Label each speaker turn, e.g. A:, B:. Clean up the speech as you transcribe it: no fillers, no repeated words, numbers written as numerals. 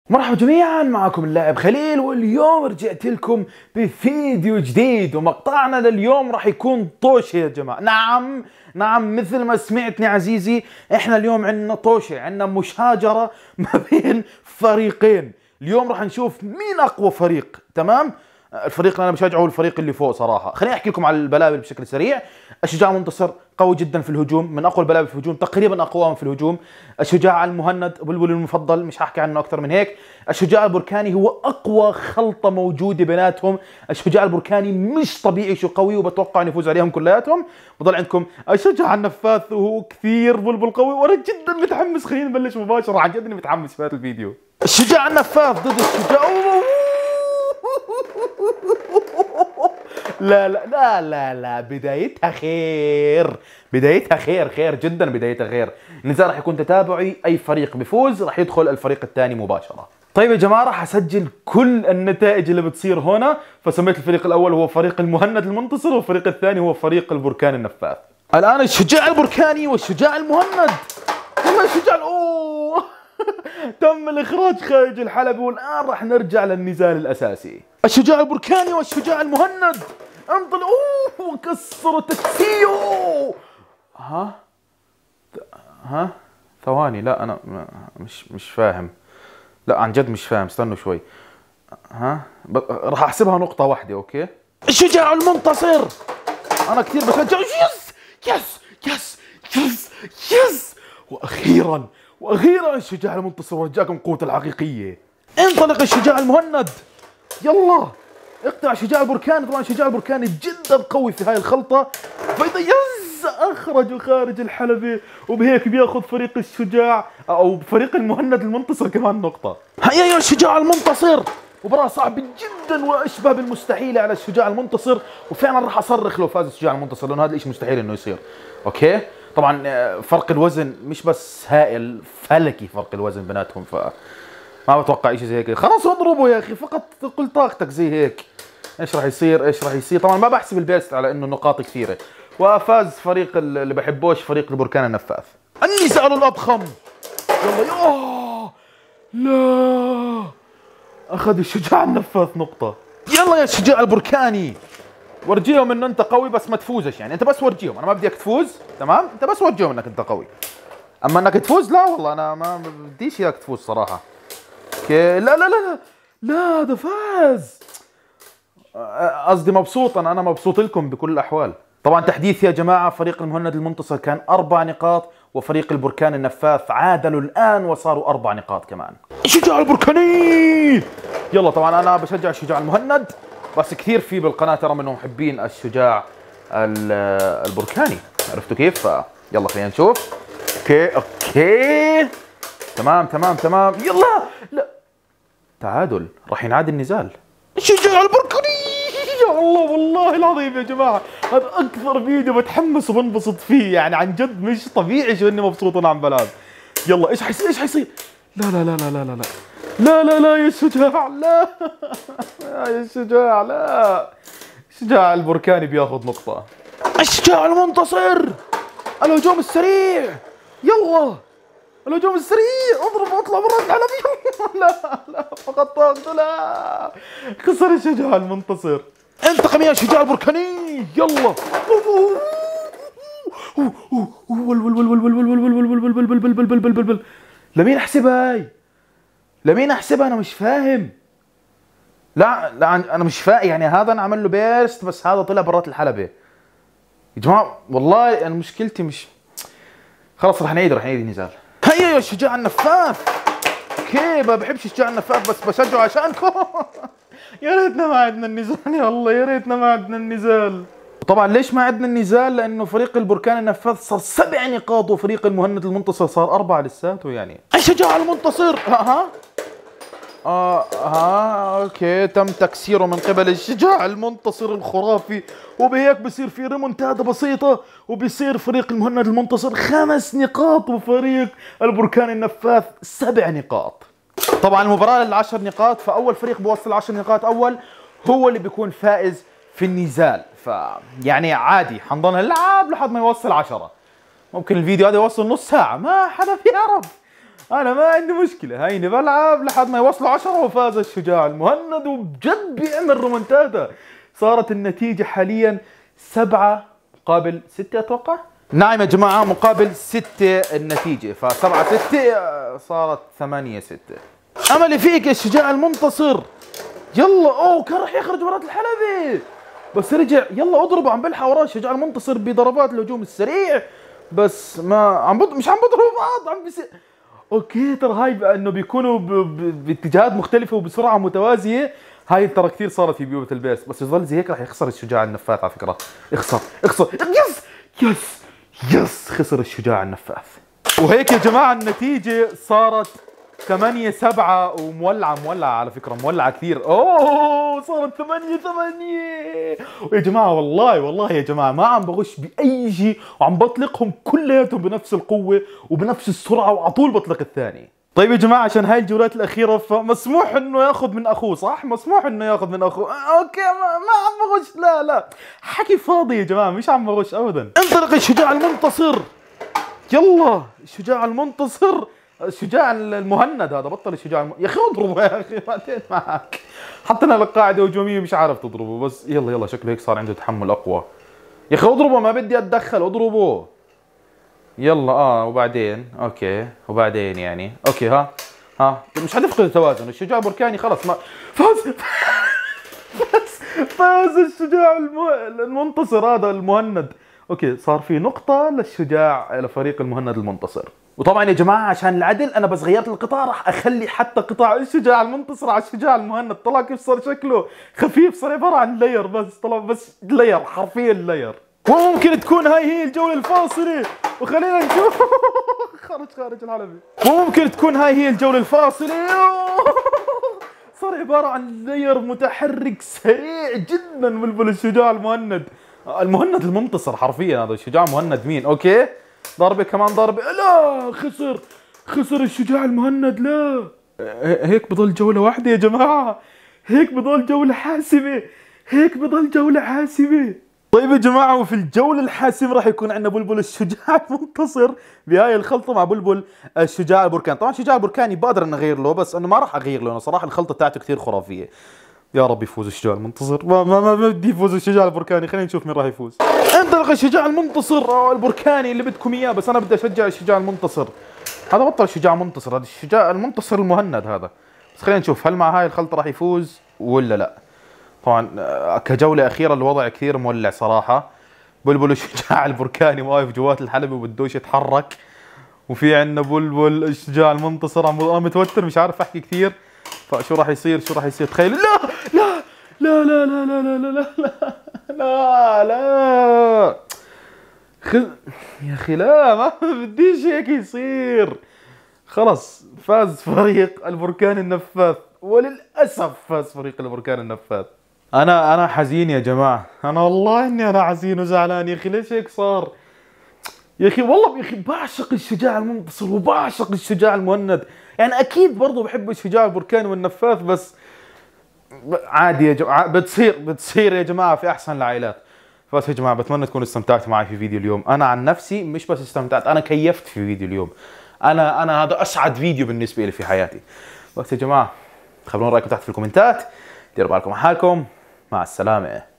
A: مرحبا جميعا، معكم اللاعب خليل، واليوم رجعت لكم بفيديو جديد. ومقطعنا لليوم راح يكون طوشة يا جماعة. نعم مثل ما سمعتني عزيزي، احنا اليوم عندنا طوشة، عندنا مشاجرة ما بين فريقين. اليوم راح نشوف مين اقوى فريق. تمام، الفريق اللي انا بشجعه هو الفريق اللي فوق صراحه. خليني احكي لكم على البلابل بشكل سريع. الشجاع المنتصر قوي جدا في الهجوم، من اقوى البلابل في الهجوم، تقريبا اقواهم في الهجوم. الشجاع المهند بلبل المفضل، مش هحكي عنه اكثر من هيك. الشجاع البركاني هو اقوى خلطه موجوده بيناتهم. الشجاع البركاني مش طبيعي شو قوي، وبتوقع انه يفوز عليهم كلياتهم. بضل عندكم الشجاع النفاث وهو كثير بلبل قوي، وانا جدا متحمس. خلينا نبلش مباشره، عن جد متحمس في هذا الفيديو. الشجاع النفاث ضد الشجاع لا لا لا لا لا، بدايتها خير، بدايتها خير جدا، بدايتها خير. النزال راح يكون تتابعي، اي فريق بيفوز راح يدخل الفريق الثاني مباشره. طيب يا جماعه، راح اسجل كل النتائج اللي بتصير هنا. فسميت الفريق الاول هو فريق المهند المنتصر، والفريق الثاني هو فريق البركان النفاث. الان الشجاع البركاني والشجاع المهند. والله الشجاع تم الاخراج خارج الحلبة، والان راح نرجع للنزال الاساسي. الشجاع البركاني والشجاع المهند انطلق. وكسروا تكسيو. ثواني، لا انا مش فاهم. لا عن جد مش فاهم، استنوا شوي. راح احسبها نقطة واحدة. اوكي، الشجاع المنتصر. انا كثير بشجع. يس يس يس يس يس. واخيرا الشجاع المنتصر ورجاكم قوته الحقيقية. انطلق الشجاع المهند، يلا اقطع الشجاع البركاني. طبعا الشجاع البركاني جدا قوي في هاي الخلطة، فاذا اخرجوا خارج الحلبة، وبهيك بياخذ فريق الشجاع او فريق المهند المنتصر كمان نقطة. هيا يا الشجاع المنتصر، مباراة صعبة جدا واشبه بالمستحيلة على الشجاع المنتصر. وفعلا راح اصرخ لو فاز الشجاع المنتصر، لانه هذا الشيء مستحيل انه يصير. اوكي، طبعا فرق الوزن مش بس هائل، فلكي فرق الوزن بيناتهم، ما بتوقع شيء زي هيك. خلاص اضربه يا اخي، فقط قل طاقتك زي هيك. ايش راح يصير؟ طبعا ما بحسب البيست على انه نقاط كثيره. وفاز فريق اللي بحبوش، فريق البركان النفاث. النزال الاضخم، يلا لا، اخذ الشجاع النفاث نقطه. يلا يا الشجاع البركاني، ورجيهم انه انت قوي، بس ما تفوزش. يعني انت بس ورجيهم، انا ما بدي اياك تفوز. تمام، انت بس ورجيهم انك انت قوي. اما انك تفوز، لا والله انا ما بديش اياك تفوز صراحه. اوكي، لا لا لا لا، هذا فاز. قصدي مبسوط، انا مبسوط لكم بكل الاحوال. طبعا تحديث يا جماعه، فريق المهند المنتصر كان 4 نقاط، وفريق البركان النفاث عادلوا الان وصاروا 4 نقاط كمان. الشجاع البركاني، يلا. طبعا انا بشجع الشجاع المهند، بس كثير في بالقناه ترى منهم محبين الشجاع البركاني، عرفتوا كيف؟ يلا خلينا نشوف. اوكي تمام، يلا. لا، تعادل، راح ينعاد النزال. الشجاع البركاني، يا الله والله العظيم يا جماعه، هذا اكثر فيديو بتحمس وبنبسط فيه. يعني عن جد مش طبيعي شو اني مبسوط وانا عم بلعب. يلا ايش حيصير؟ لا لا لا لا لا لا لا لا لا يا الشجاع، لا يا الشجاع، لا. الشجاع البركاني بياخذ نقطة. الشجاع المنتصر، الهجوم السريع، يلا الهجوم السريع، اضرب واطلع برا الحلبة. لا فقط طاقته، لا. خسر الشجاع المنتصر. انتقم يا الشجاع البركاني، يلا. لمين احسبها لمين احسبها؟ انا مش فاهم. لا انا مش فاهم. يعني هذا انا عمل له بيست، بس هذا طلع برات الحلبة. يا جماعة والله انا مشكلتي مش خلاص. راح نعيد النزال. هيا يا الشجاع النفاث. اوكي، ما بحبش الشجاع النفاث، بس بشجعه عشانكم. يا ريتنا ما عندنا النزال، يا الله يا ريتنا ما عندنا النزال. طبعا ليش ما عندنا النزال؟ لانه فريق البركان النفاث صار 7 نقاط، وفريق المهند المنتصر صار 4 لساته. يعني الشجاع المنتصر، اوكي، تم تكسيره من قبل الشجاع المنتصر الخرافي، وبهيك بصير في ريمونتادا بسيطة، وبصير فريق المهند المنتصر 5 نقاط، وفريق البركان النفاث 7 نقاط. طبعا المباراة ال10 نقاط، فأول فريق بوصل 10 نقاط أول هو اللي بيكون فائز في النزال. يعني عادي حنضل نلعب لحد ما يوصل 10. ممكن الفيديو هذا يوصل نص ساعة، ما حدا بيعرف. انا ما عندي مشكله، هيني بلعب لحد ما يوصلوا 10 وفاز الشجاع المهند وبجد بيعمل رومنتادا. صارت النتيجه حاليا 7 مقابل 6 اتوقع. نعم يا جماعه مقابل 6 النتيجه، ف7 6 صارت 8 6. املي فيك يا الشجاع المنتصر. يلا اوه كان راح يخرج مرات الحلبي بس رجع. يلا اضربه، عم بلحق وراه الشجاع المنتصر بضربات الهجوم السريع بس ما مش عم بضربوا بعض، عم بيصير اوكي. ترى هاي انه بيكونوا باتجاهات مختلفه وبسرعه متوازيه، هاي ترى كثير صارت في بيوت البيس، بس يظل زي هيك راح يخسر الشجاع النفاث على فكره. اخسر يس يس يس خسر الشجاع النفاث. وهيك يا جماعه النتيجه صارت 8 7 ومولعه على فكره، مولعه كثير. اوه صارت 8 8. ويا جماعه والله يا جماعه ما عم بغش باي شيء، وعم بطلقهم كلياتهم بنفس القوه وبنفس السرعه وعلى طول بطلق الثاني. طيب يا جماعه عشان هاي الجولات الاخيره فمسموح انه ياخذ من اخوه، صح؟ مسموح انه ياخذ من اخوه. اوكي ما عم بغش، لا حكي فاضي يا جماعه، مش عم بغش ابدا. انطلق الشجاع المنتصر. يلا الشجاع المنتصر، الشجاع المهند هذا بطل الشجاع يا اخي اضربه يا اخي بعدين معك. حطينا لك قاعده هجوميه مش عارف تضربه، بس يلا شكله هيك صار عنده تحمل اقوى. يا اخي اضربه، ما بدي اتدخل، اضربه. يلا وبعدين اوكي وبعدين يعني اوكي ها مش حتفقد التوازن. الشجاع البركاني خلص ما فاز الشجاع المنتصر هذا المهند. اوكي صار في نقطة لفريق المهند المنتصر. وطبعا يا جماعة عشان العدل انا بس غيرت القطع، راح اخلي حتى قطع الشجاع المنتصر على الشجاع المهند. طلع كيف صار شكله خفيف، صار عبارة عن لاير بس، طلع بس لاير حرفيا لاير. وممكن تكون هاي هي الجولة الفاصلة، وخلينا نشوف خارج الحلبي. وممكن تكون هاي هي الجولة الفاصلة. صار عبارة عن لاير متحرك سريع جدا. بلبل الشجاع المهند المنتصر حرفيا. هذا الشجاع مهند مين؟ اوكي ضربة كمان ضربة، لا خسر الشجاع المهند. لا هيك بضل جولة واحدة يا جماعة، هيك بضل جولة حاسمة. طيب يا جماعة وفي الجولة الحاسمة راح يكون عندنا بلبل الشجاع المنتصر بهاي الخلطة مع بلبل الشجاع البركاني. طبعا الشجاع البركاني بقدر ان اغير له، بس انه ما راح اغير له، صراحة الخلطة تاعته كثير خرافية. يا رب يفوز الشجاع المنتصر. ما بدي يفوز الشجاع البركاني، خلينا نشوف مين راح يفوز. انطلق الشجاع المنتصر البركاني اللي بدكم اياه، بس انا بدي اشجع الشجاع المنتصر. هذا بطل شجاع منتصر، هذا الشجاع المنتصر المهند هذا. بس خلينا نشوف هل مع هاي الخلطة راح يفوز ولا لا. طبعا كجولة أخيرة الوضع كثير مولع صراحة. بلبل الشجاع البركاني واقف جوات الحلبة وبدوش يتحرك، وفي عندنا بلبل الشجاع المنتصر انا متوتر مش عارف احكي كثير. فشو راح يصير تخيل. لا يا اخي لا، ما بديش هيك يصير. خلص فاز فريق البركان النفاث، وللاسف فاز فريق البركان النفاث. انا حزين يا جماعه، انا والله اني انا حزين وزعلان يا اخي. ليش هيك صار يا اخي؟ والله يا اخي بعشق الشجاع المنتصر وبعشق الشجاع المهند، يعني اكيد برضه بحب الشجاع البركاني والنفاث، بس عادي يا جماعه بتصير يا جماعه في احسن العائلات. بس يا جماعه بتمنى تكونوا استمتعتوا معي في فيديو اليوم. انا عن نفسي مش بس استمتعت، انا كيفت في فيديو اليوم. انا هذا اسعد فيديو بالنسبه لي في حياتي. بس يا جماعه خلونا رايكم تحت في الكومنتات، ديروا بالكم على حالكم، مع السلامه.